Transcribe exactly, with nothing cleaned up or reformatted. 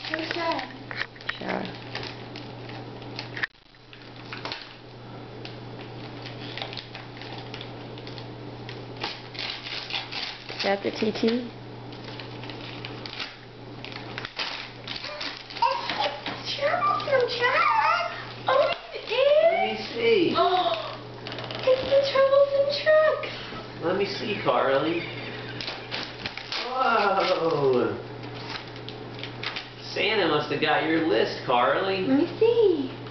What's that? Shower. Is that the T T? It's Troublesome Trucks! Oh, it is? Let me see. Oh, it's the Troublesome Trucks! Let me see, Carly. Whoa! Santa must have got your list, Carly. Let me see.